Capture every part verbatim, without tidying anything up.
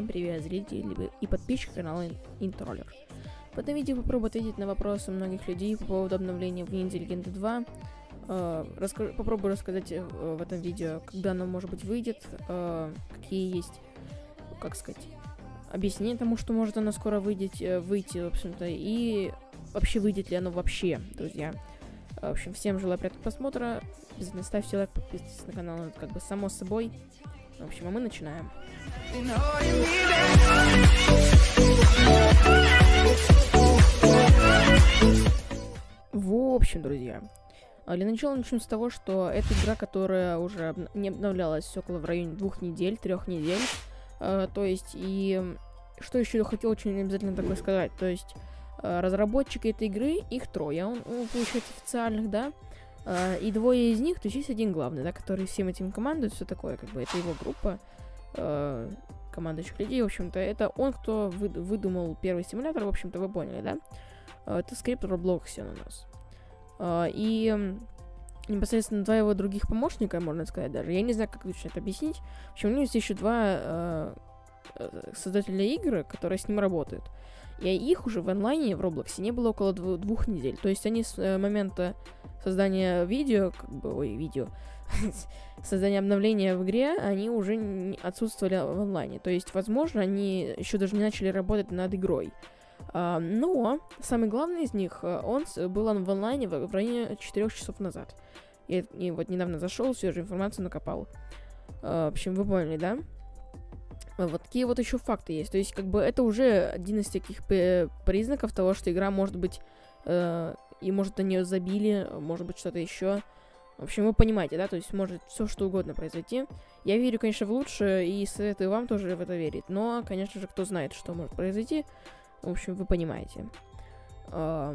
Всем привет, зрители и подписчики канала Интроллер. В этом видео попробую ответить на вопросы многих людей по поводу обновления в Ninja Legend два. Uh, раска- попробую рассказать uh, в этом видео, когда оно, может быть, выйдет, uh, какие есть, как сказать, объяснение тому, что может оно скоро выйдет, uh, выйти, в общем-то, и вообще выйдет ли оно вообще, друзья. В общем, всем желаю приятного просмотра, обязательно ставьте лайк, подписывайтесь на канал, это как бы само собой. В общем, а мы начинаем. В общем, друзья, для начала начнем с того, что это игра, которая уже обна- не обновлялась около в районе двух недель, трех недель. Э, то есть, и что еще хотел очень обязательно такое сказать, то есть, э, разработчики этой игры, их трое, он, он получается официальных, да, э, и двое из них, то есть есть один главный, да, который всем этим командует, все такое, как бы, это его группа э, командующих людей, в общем-то, это он, кто вы- выдумал первый симулятор, в общем-то, вы поняли, да, э, это скрипт Robloxian у нас. Uh, и непосредственно два его других помощника, можно сказать даже. Я не знаю, как лучше это объяснить. В общем, у него есть еще два uh, создателя игры, которые с ним работают. И их уже в онлайне в Роблоксе не было около дв- двух недель. То есть они с uh, момента создания видео, как бы, ой, видео, создания обновления в игре, они уже не отсутствовали в онлайне. То есть, возможно, они еще даже не начали работать над игрой. Uh, но самый главный из них, uh, он был он в онлайне в, в районе четырёх часов назад. И, и вот недавно зашел, свежую информацию накопал. Uh, в общем, вы поняли, да? Uh, вот такие вот еще факты есть. То есть, как бы, это уже один из таких п- признаков того, что игра может быть... Uh, и может на нее забили, может быть что-то еще. В общем, вы понимаете, да? То есть, может все что угодно произойти. Я верю, конечно, в лучшее, и советую вам тоже в это верить. Но, конечно же, кто знает, что может произойти. В общем, вы понимаете. Uh,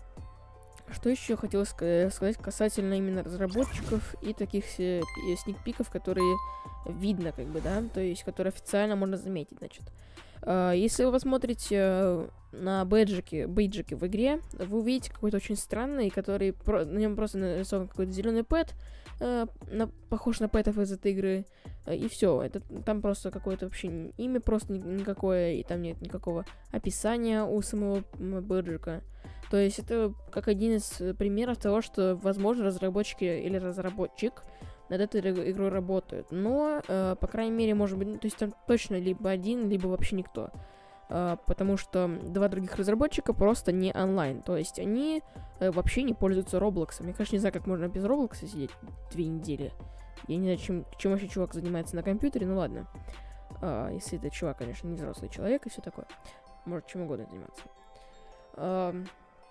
что еще хотел ска- сказать касательно именно разработчиков и таких э, сникпиков, которые видно, как бы, да, то есть, которые официально можно заметить, значит. Uh, если вы посмотрите uh, на бейджики, бейджики в игре, вы увидите какой-то очень странный, который про- на нем просто нарисован какой-то зеленый пэт, uh, на, похож на пэтов из этой игры, uh, и все. Это там просто какое-то вообще имя просто никакое, и там нет никакого описания у самого бейджика. То есть это как один из примеров того, что, возможно, разработчики или разработчик над этой игрой работают. Но, э, по крайней мере, может быть, ну, то есть там точно либо один, либо вообще никто. Э, потому что два других разработчика просто не онлайн. То есть они э, вообще не пользуются Роблоксом. Я, конечно, не знаю, как можно без Роблокса сидеть две недели. Я не знаю, чем, чем вообще чувак занимается на компьютере, ну ладно. Э, если это чувак, конечно, не взрослый человек и все такое. Может чем угодно заниматься. Э,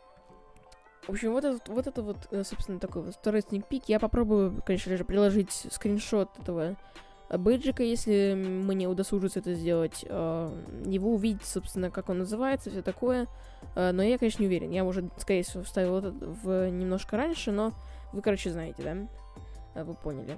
В общем, вот это вот, это вот собственно, такой вот второй сникпик. Я попробую, конечно же, приложить скриншот этого бейджика, если мне удосужится это сделать. Его увидеть, собственно, как он называется, все такое. Но я, конечно, не уверен. Я уже, скорее всего, вставил это в немножко раньше, но вы, короче, знаете, да? Вы поняли.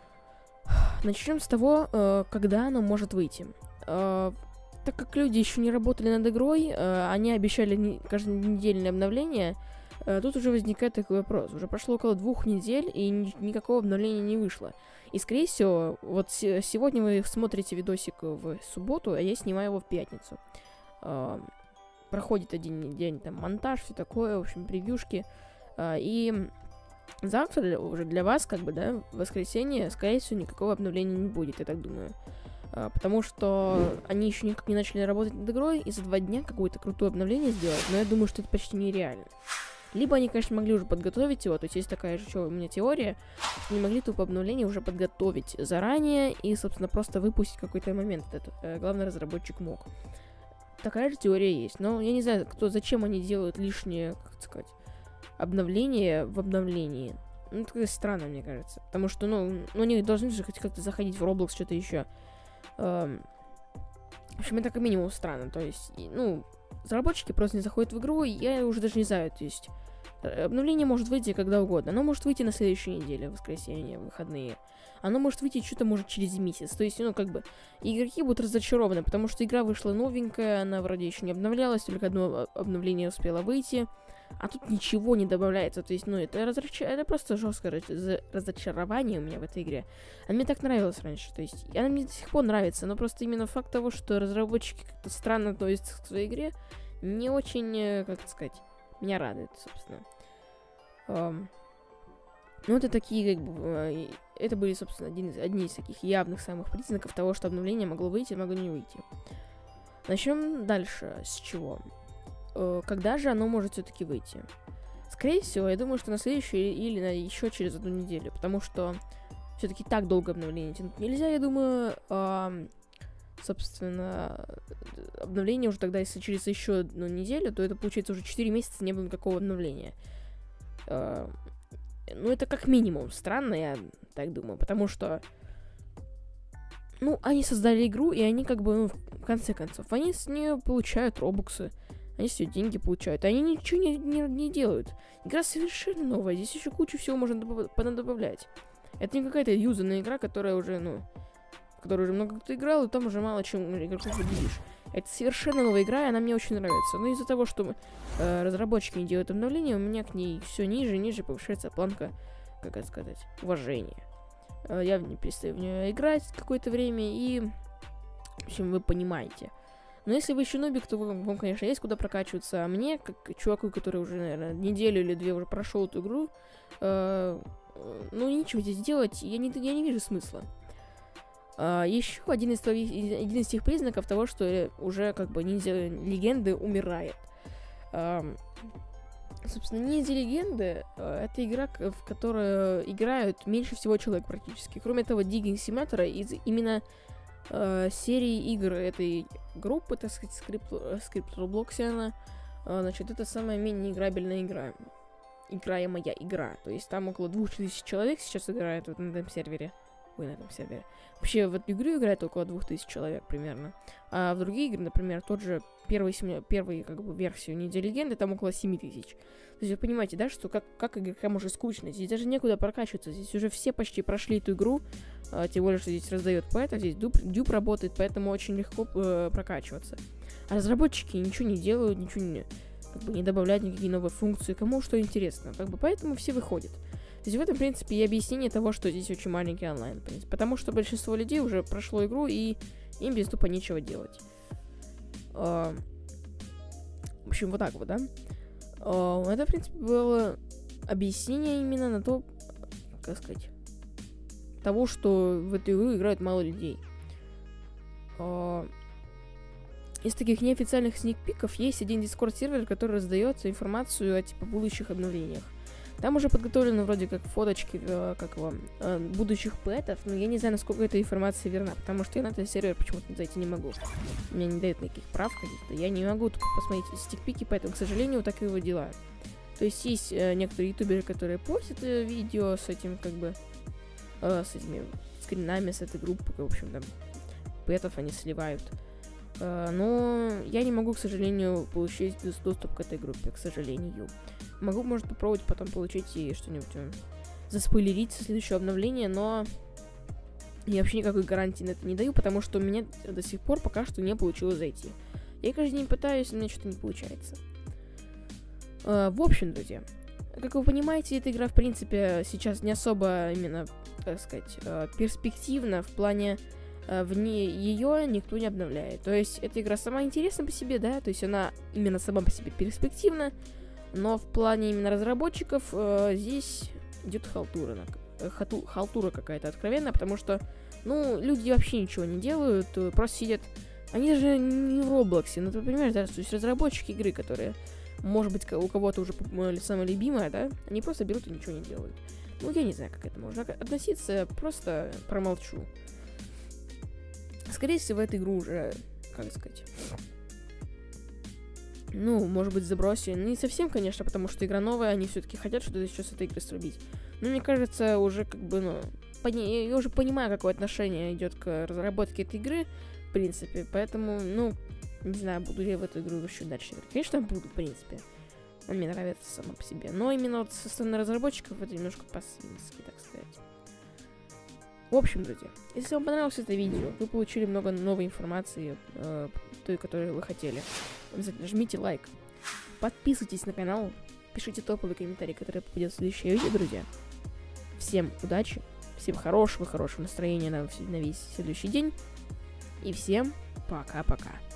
Начнем с того, когда оно может выйти. Так как люди еще не работали над игрой, они обещали каждонедельное обновление. Тут уже возникает такой вопрос. Уже прошло около двух недель, и ни- никакого обновления не вышло. И, скорее всего, вот с- сегодня вы смотрите видосик в субботу, а я снимаю его в пятницу. Э, проходит один день, там, монтаж, все такое, в общем, превьюшки. Э, и завтра уже для вас, как бы, да, в воскресенье, скорее всего, никакого обновления не будет, я так думаю. Э, потому что они еще никак не начали работать над игрой, и за два дня какое-то крутое обновление сделать, но я думаю, что это почти нереально. Либо они, конечно, могли уже подготовить его, то есть есть такая же еще у меня теория, что они могли тупо обновление уже подготовить заранее и, собственно, просто выпустить какой-то момент. Это э, главный разработчик мог. Такая же теория есть, но я не знаю, кто, зачем они делают лишнее, как сказать, обновление в обновлении. Ну, это странно, мне кажется, потому что, ну, ну они должны же хоть как-то заходить в Roblox, что-то еще. Эм, в общем, это как минимум странно, то есть, и, ну, разработчики просто не заходят в игру, и я уже даже не знаю, то есть обновление может выйти когда угодно. Оно может выйти на следующей неделе, в воскресенье, в выходные. Оно может выйти что-то, может, через месяц. То есть, ну, как бы, игроки будут разочарованы, потому что игра вышла новенькая, она вроде еще не обновлялась, только одно обновление успело выйти. А тут ничего не добавляется. То есть, ну, это, разрач... это просто жесткое разочарование у меня в этой игре. Она мне так нравилась раньше. То есть, она мне до сих пор нравится. Но просто именно факт того, что разработчики как-то странно относятся к своей игре, не очень, как сказать, меня радует, собственно. Um, ну, это такие, как бы, это были, собственно, один из, одни из таких явных самых признаков того, что обновление могло выйти, могло не выйти. Начнем дальше. С чего? Uh, когда же оно может все-таки выйти? Скорее всего, я думаю, что на следующую или на еще через одну неделю, потому что все-таки так долго обновление тянуть нельзя, я думаю. Uh, собственно, обновление уже тогда, если через еще одну неделю, то это получается уже четыре месяца не было никакого обновления. Uh, ну, это как минимум странно, я так думаю, потому что, ну, они создали игру, и они как бы, ну, в конце концов, они с нее получают робуксы, они с нее деньги получают, они ничего не, не, не делают. Игра совершенно новая, здесь еще кучу всего можно добавлять. Это не какая-то юзанная игра, которая уже, ну, в которой уже много кто играл, и там уже мало чем игроков победишь. Это совершенно новая игра, и она мне очень нравится. Но из-за того, что э, разработчики не делают обновления, у меня к ней все ниже и ниже повышается планка, как это сказать, уважения. Э, я не перестаю в нее играть какое-то время, и, в общем, вы понимаете. Но если вы еще нубик, то вам, вам, конечно, есть куда прокачиваться. А мне, как чуваку, который уже, наверное, неделю или две уже прошел эту игру, э, ну, ничего здесь делать, я не, я не вижу смысла. Uh, еще один из, один из тех признаков того, что уже как бы ниндзя легенды умирает. Uh, собственно, ниндзя легенды uh, это игра, в которой играют меньше всего человек практически. Кроме этого, Digging Simulator из именно uh, серии игр этой группы, так сказать, скрипт, скрипт Robloxiana, uh, значит, это самая менее играбельная игра. Играемая игра. То есть там около двух тысяч человек сейчас играет вот на этом сервере. Ой, на этом сервере. Вообще, в эту игру играет около двух тысяч человек примерно. А в другие игры, например, тот же первый, первый как бы, версию Ниндзя Легенды, там около семь тысяч. То есть вы понимаете, да, что как, как игрокам уже скучно. Здесь даже некуда прокачиваться. Здесь уже все почти прошли эту игру. А, тем более, что здесь раздает пэт, здесь дюб, дюб работает, поэтому очень легко э, прокачиваться. А разработчики ничего не делают, ничего не, как бы, не добавляют никакие новые функции. Кому что интересно. Как бы, поэтому все выходят. То есть в этом, в принципе, и объяснение того, что здесь очень маленький онлайн, в принципе. Потому что большинство людей уже прошло игру, и им без тупо нечего делать. Uh, в общем, вот так вот, да? Uh, это, в принципе, было объяснение именно на то, как сказать, того, что в эту игру играют мало людей. Uh, из таких неофициальных сникпиков есть один дискорд-сервер, который раздает информацию о, типа, будущих обновлениях. Там уже подготовлены вроде как фоточки, э, как его, э, будущих пэтов, но я не знаю, насколько эта информация верна, потому что я на этот сервер почему-то зайти не могу. Мне не дают никаких прав каких-то, я не могу посмотреть стикпики, поэтому, к сожалению, так и его дела. То есть есть э, некоторые ютуберы, которые постят э, видео с этим, как бы, э, с этими скринами, с этой группы, в общем, там, пэтов они сливают. Uh, но я не могу, к сожалению, получить доступ к этой группе, к сожалению. Могу, может, попробовать потом получить и что-нибудь uh, заспойлерить со следующего обновления, но я вообще никакой гарантии на это не даю, потому что у меня до сих пор пока что не получилось зайти. Я каждый день пытаюсь, но у меня что-то не получается. Uh, в общем, друзья, как вы понимаете, эта игра, в принципе, сейчас не особо именно, так сказать, uh, перспективна в плане... Вне ее никто не обновляет. То есть эта игра сама интересна по себе, да, то есть она именно сама по себе перспективна, но в плане именно разработчиков э, здесь идет халтура, хату, халтура какая-то откровенная, потому что, ну, люди вообще ничего не делают, просто сидят, они даже не в Роблоксе, ну, ты понимаешь, да, то есть разработчики игры, которые, может быть, у кого-то уже самая любимая, да, они просто берут и ничего не делают. Ну, я не знаю, как это можно относиться, просто промолчу. Скорее всего, эту игру уже, как сказать, ну, может быть, забросили. Ну, не совсем, конечно, потому что игра новая, они все-таки хотят что-то сейчас с этой игры срубить. Но мне кажется, уже как бы, ну, пони- я уже понимаю, какое отношение идет к разработке этой игры, в принципе. Поэтому, ну, не знаю, буду ли я в эту игру еще дальше играть. Конечно, буду, в принципе. Она мне нравится сама по себе. Но именно вот со стороны разработчиков это немножко по-свински, так сказать. В общем, друзья, если вам понравилось это видео, вы получили много новой информации, э, той, которую вы хотели, обязательно жмите лайк, подписывайтесь на канал, пишите топовые комментарии, которые попадет в следующее видео, друзья. Всем удачи, всем хорошего-хорошего настроения на, на весь следующий день. И всем пока-пока.